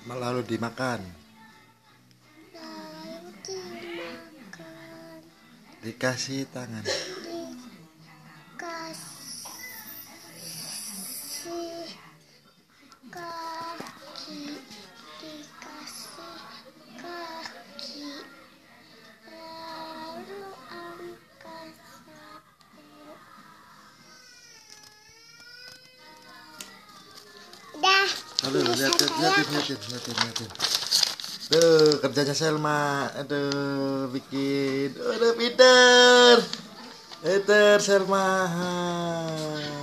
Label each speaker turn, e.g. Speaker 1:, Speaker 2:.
Speaker 1: lalu dimakan,
Speaker 2: lalu dimakan,
Speaker 1: dikasih tangan,
Speaker 2: dikasih kaki, dikasih kaki, lalu angkat satu. Dah.
Speaker 1: aduh liatin. Tuh kerjanya Selma, aduh bikin, aduh Peter Selma.